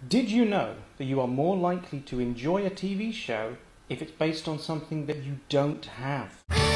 Did you know that you are more likely to enjoy a TV show if it's based on something that you don't have?